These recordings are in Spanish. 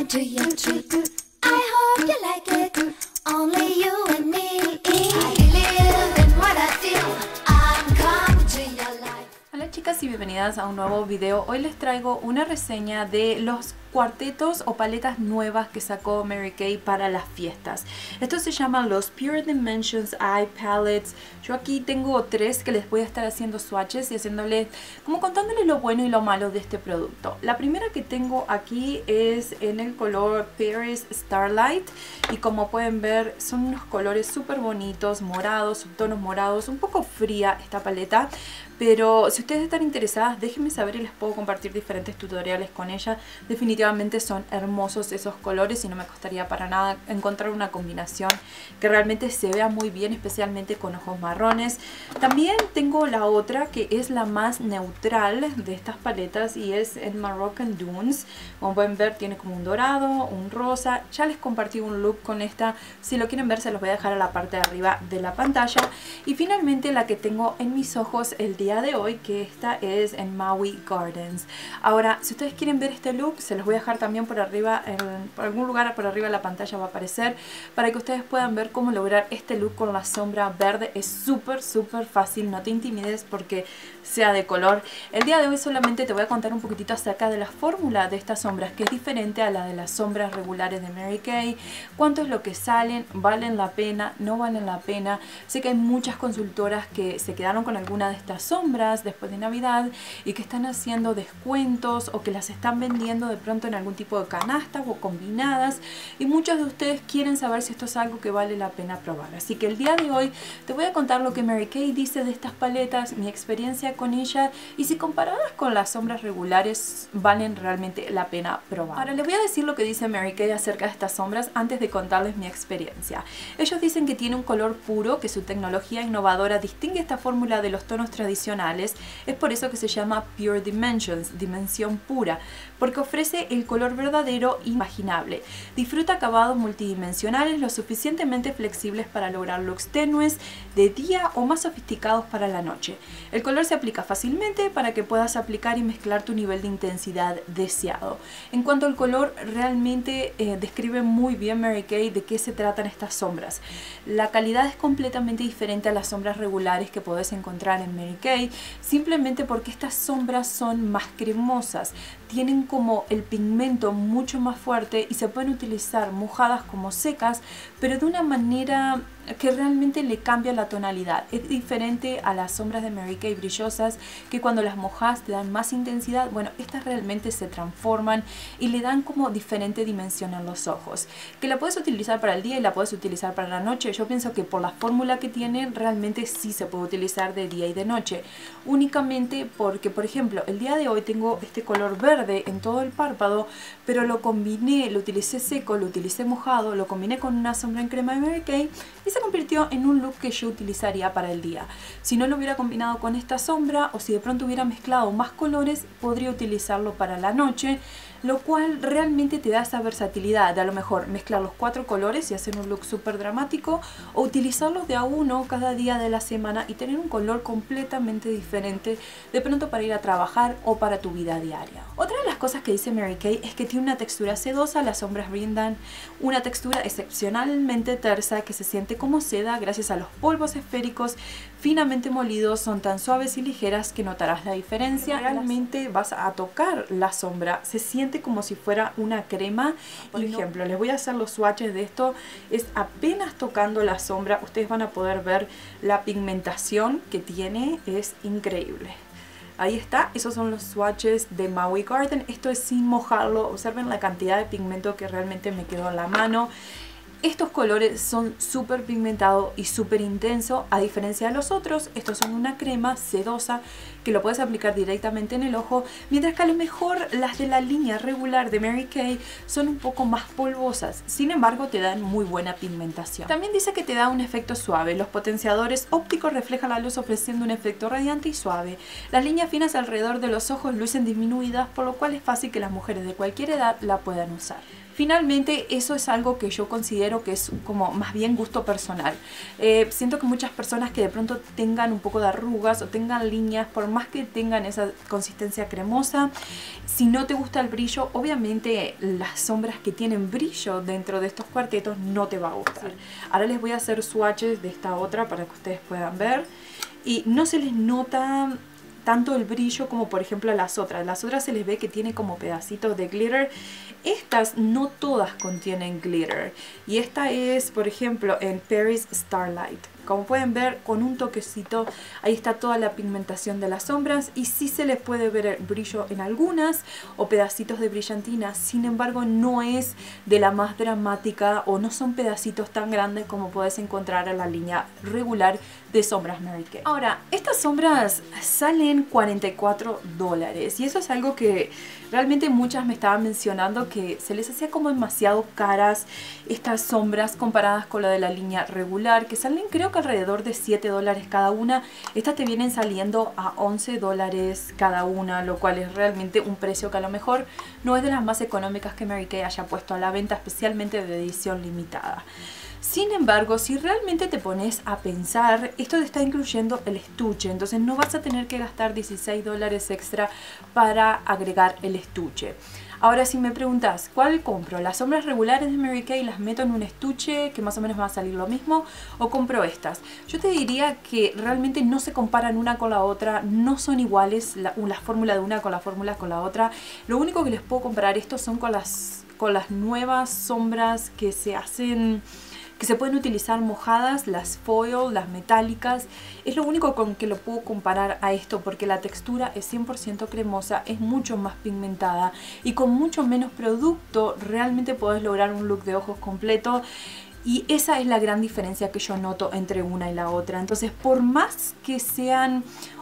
to your treat. I hope you like it. Only you and me. I live in what I feel. I'm coming to your life. Hola chicas y bienvenidas a un nuevo video. Hoy les traigo una reseña de los cuartetos o paletas nuevas que sacó Mary Kay para las fiestas. Estos se llaman los Pure Dimensions Eye Palettes. Yo aquí tengo tres que les voy a estar haciendo swatches y haciéndoles, como contándoles lo bueno y lo malo de este producto. La primera que tengo aquí es en el color Paris Starlight y como pueden ver son unos colores súper bonitos, morados, subtonos morados, un poco fría esta paleta. Pero si ustedes están interesadas, déjenme saber y les puedo compartir diferentes tutoriales con ella. Definitivamente son hermosos esos colores y no me costaría para nada encontrar una combinación que realmente se vea muy bien, especialmente con ojos marrones. También tengo la otra que es la más neutral de estas paletas y es el Moroccan Dunes. Como pueden ver tiene como un dorado, un rosa. Ya les compartí un look con esta. Si lo quieren ver se los voy a dejar a la parte de arriba de la pantalla. Y finalmente la que tengo en mis ojos el día de hoy, que esta es en Maui Gardens. Ahora, si ustedes quieren ver este look, se los voy a dejar también por arriba, por algún lugar por arriba de la pantalla va a aparecer, para que ustedes puedan ver cómo lograr este look con la sombra verde. Es súper fácil, no te intimides porque sea de color. El día de hoy solamente te voy a contar un poquitito acerca de la fórmula de estas sombras, que es diferente a la de las sombras regulares de Mary Kay. Cuánto es lo que salen, valen la pena, no valen la pena. Sé que hay muchas consultoras que se quedaron con alguna de estas sombras después de Navidad y que están haciendo descuentos o que las están vendiendo de pronto en algún tipo de canastas o combinadas, y muchos de ustedes quieren saber si esto es algo que vale la pena probar. Así que el día de hoy te voy a contar lo que Mary Kay dice de estas paletas, mi experiencia con ella y si comparadas con las sombras regulares valen realmente la pena probar. Ahora les voy a decir lo que dice Mary Kay acerca de estas sombras antes de contarles mi experiencia. Ellos dicen que tiene un color puro, que su tecnología innovadora distingue esta fórmula de los tonos tradicionales. Es por eso que se llama Pure Dimensions, dimensión pura, porque ofrece el color verdadero e imaginable. Disfruta acabados multidimensionales lo suficientemente flexibles para lograr looks tenues de día o más sofisticados para la noche. El color se aplica fácilmente para que puedas aplicar y mezclar tu nivel de intensidad deseado. En cuanto al color, realmente describe muy bien Mary Kay de qué se tratan estas sombras. La calidad es completamente diferente a las sombras regulares que puedes encontrar en Mary Kay, simplemente porque estas sombras son más cremosas, tienen como el pigmento mucho más fuerte y se pueden utilizar mojadas como secas, pero de una manera que realmente le cambia la tonalidad. Es diferente a las sombras de Mary Kay brillosas, que cuando las mojas te dan más intensidad. Bueno, estas realmente se transforman y le dan como diferente dimensión en los ojos. Que la puedes utilizar para el día y la puedes utilizar para la noche. Yo pienso que por la fórmula que tiene, realmente sí se puede utilizar de día y de noche. Únicamente porque, por ejemplo, el día de hoy tengo este color verde en todo el párpado, pero lo combiné, lo utilicé seco, lo utilicé mojado, lo combiné con una sombra en crema de Mary Kay y se convirtió en un look que yo utilizaría para el día. Si no lo hubiera combinado con esta sombra o si de pronto hubiera mezclado más colores, podría utilizarlo para la noche, lo cual realmente te da esa versatilidad de a lo mejor mezclar los 4 colores y hacer un look súper dramático, o utilizarlos de a uno cada día de la semana y tener un color completamente diferente de pronto para ir a trabajar o para tu vida diaria. Otra de las cosas que dice Mary Kay es que tiene una textura sedosa. Las sombras brindan una textura excepcionalmente tersa que se siente como seda gracias a los polvos esféricos finamente molidos. Son tan suaves y ligeras que notarás la diferencia. Realmente vas a tocar la sombra, se siente como si fuera una crema. Por ejemplo, les voy a hacer los swatches de esto. Es apenas tocando la sombra, ustedes van a poder ver la pigmentación que tiene, es increíble. Ahí está, esos son los swatches de Maui Garden. Esto es sin mojarlo. Observen la cantidad de pigmento que realmente me quedó en la mano. Estos colores son súper pigmentados y súper intensos, a diferencia de los otros. Estos son una crema sedosa que lo puedes aplicar directamente en el ojo, mientras que a lo mejor las de la línea regular de Mary Kay son un poco más polvosas. Sin embargo, te dan muy buena pigmentación. También dice que te da un efecto suave. Los potenciadores ópticos reflejan la luz ofreciendo un efecto radiante y suave. Las líneas finas alrededor de los ojos lucen disminuidas, por lo cual es fácil que las mujeres de cualquier edad la puedan usar. Finalmente, eso es algo que yo considero que es como más bien gusto personal. Siento que muchas personas que de pronto tengan un poco de arrugas o tengan líneas, por más que tengan esa consistencia cremosa, si no te gusta el brillo, obviamente las sombras que tienen brillo dentro de estos cuartetos no te va a gustar. Ahora les voy a hacer swatches de esta otra para que ustedes puedan ver. Y no se les nota tanto el brillo como por ejemplo las otras. Las otras se les ve que tiene como pedacitos de glitter. Estas no todas contienen glitter. Y esta es, por ejemplo, en Paris Starlight. Como pueden ver, con un toquecito, ahí está toda la pigmentación de las sombras. Y sí se les puede ver el brillo en algunas o pedacitos de brillantina. Sin embargo, no es de la más dramática o no son pedacitos tan grandes como puedes encontrar en la línea regular de sombras Mary Kay. Ahora, estas sombras salen $44 y eso es algo que realmente muchas me estaban mencionando que se les hacía como demasiado caras estas sombras comparadas con la de la línea regular, que salen creo que alrededor de $7 cada una. Estas te vienen saliendo a $11 cada una, lo cual es realmente un precio que a lo mejor no es de las más económicas que Mary Kay haya puesto a la venta, especialmente de edición limitada. Sin embargo, si realmente te pones a pensar, esto te está incluyendo el estuche, entonces no vas a tener que gastar $16 extra para agregar el estuche. Ahora, si me preguntas, ¿cuál compro? ¿Las sombras regulares de Mary Kay las meto en un estuche que más o menos va a salir lo mismo? ¿O compro estas? Yo te diría que realmente no se comparan una con la otra, no son iguales la fórmula de una con la fórmula con la otra. Lo único que les puedo comparar estos son con las nuevas sombras que se hacen, que se pueden utilizar mojadas, las foil, las metálicas. Es lo único con que lo puedo comparar a esto, porque la textura es 100% cremosa, es mucho más pigmentada y con mucho menos producto realmente podés lograr un look de ojos completo. Y esa es la gran diferencia que yo noto entre una y la otra. Entonces, por más que sean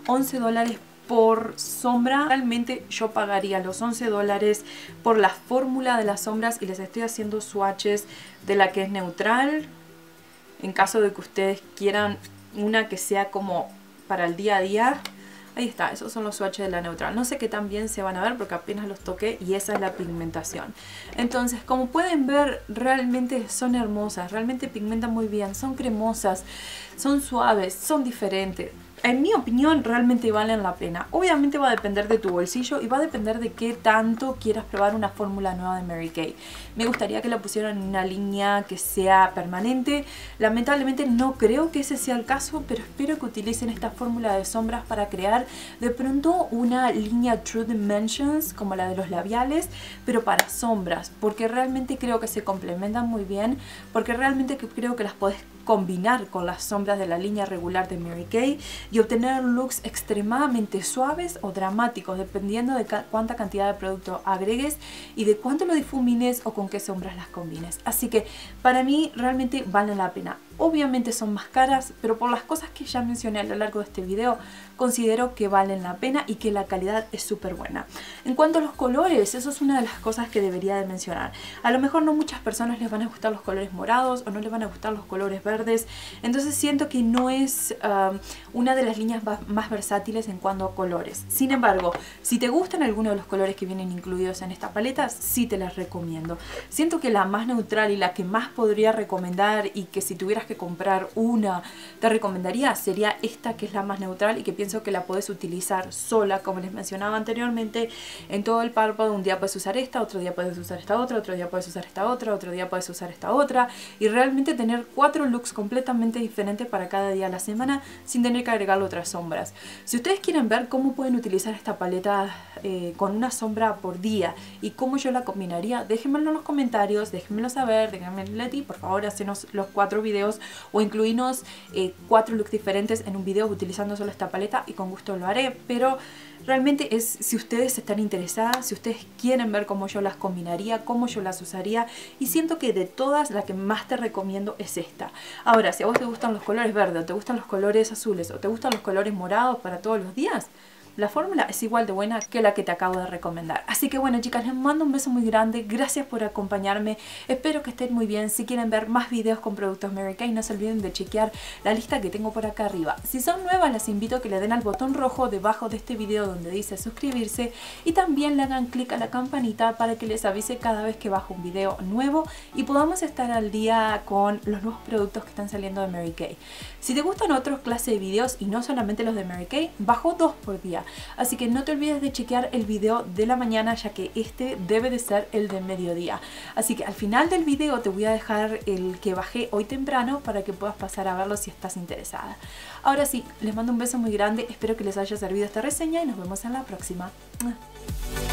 $11 por sombra, realmente yo pagaría los $11 por la fórmula de las sombras, y les estoy haciendo swatches de la que es neutral en caso de que ustedes quieran una que sea como para el día a día. Ahí está, esos son los swatches de la neutral. No sé qué tan bien se van a ver porque apenas los toqué y esa es la pigmentación. Entonces, como pueden ver, realmente son hermosas, realmente pigmentan muy bien, son cremosas, son suaves, son diferentes. En mi opinión, realmente valen la pena. Obviamente va a depender de tu bolsillo y va a depender de qué tanto quieras probar una fórmula nueva de Mary Kay. Me gustaría que la pusieran en una línea que sea permanente. Lamentablemente no creo que ese sea el caso, pero espero que utilicen esta fórmula de sombras para crear de pronto una línea True Dimensions como la de los labiales, pero para sombras, porque realmente creo que se complementan muy bien, porque realmente creo que las podés combinar con las sombras de la línea regular de Mary Kay y obtener looks extremadamente suaves o dramáticos, dependiendo de cuánta cantidad de producto agregues y de cuánto lo difumines o con qué sombras las combines. Así que para mí realmente valen la pena. Obviamente son más caras, pero por las cosas que ya mencioné a lo largo de este video, considero que valen la pena y que la calidad es súper buena. En cuanto a los colores, eso es una de las cosas que debería de mencionar. A lo mejor no muchas personas les van a gustar los colores morados o no les van a gustar los colores verdes, entonces siento que no es una de las líneas más versátiles en cuanto a colores. Sin embargo, si te gustan algunos de los colores que vienen incluidos en esta paleta, sí te las recomiendo. Siento que la más neutral y la que más podría recomendar, y que si tuvieras que comprar una te recomendaría, sería esta, que es la más neutral y que pienso que la puedes utilizar sola, como les mencionaba anteriormente, en todo el párpado. Un día puedes usar esta, otro día puedes usar esta otra, otro día puedes usar esta otra, otro día puedes usar esta otra, y realmente tener 4 looks completamente diferentes para cada día de la semana sin tener que agregarle otras sombras. Si ustedes quieren ver cómo pueden utilizar esta paleta con una sombra por día y cómo yo la combinaría, déjenmelo en los comentarios, déjenmelo saber, déjenme, Leti, por favor, hacenos los 4 videos o incluirnos 4 looks diferentes en un video utilizando solo esta paleta, y con gusto lo haré. Pero realmente es si ustedes están interesadas, si ustedes quieren ver cómo yo las combinaría, cómo yo las usaría, y siento que de todas la que más te recomiendo es esta. Ahora, si a vos te gustan los colores verdes, o te gustan los colores azules, o te gustan los colores morados para todos los días, la fórmula es igual de buena que la que te acabo de recomendar. Así que bueno, chicas, les mando un beso muy grande. Gracias por acompañarme. Espero que estén muy bien. Si quieren ver más videos con productos Mary Kay, no se olviden de chequear la lista que tengo por acá arriba. Si son nuevas, las invito a que le den al botón rojo debajo de este video donde dice suscribirse y también le hagan clic a la campanita para que les avise cada vez que bajo un video nuevo y podamos estar al día con los nuevos productos que están saliendo de Mary Kay. Si te gustan otros clases de videos y no solamente los de Mary Kay, bajo 2 por día. Así que no te olvides de chequear el video de la mañana, ya que este debe de ser el de mediodía. Así que al final del video te voy a dejar el que bajé hoy temprano para que puedas pasar a verlo si estás interesada. Ahora sí, les mando un beso muy grande, espero que les haya servido esta reseña y nos vemos en la próxima.